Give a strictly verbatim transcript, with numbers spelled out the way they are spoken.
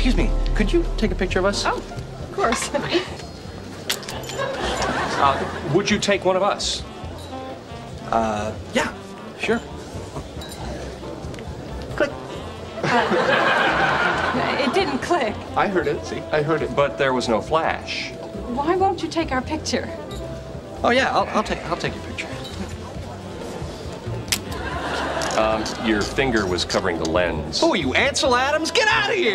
Excuse me, could you take a picture of us? Oh, of course. uh, would you take one of us? Uh, yeah, sure. Click. Uh, it didn't click. I heard it, see? I heard it. But there was no flash. Why won't you take our picture? Oh yeah, I'll, I'll take I'll take your picture. Um, your finger was covering the lens. Who are you, Ansel Adams? Get out of here!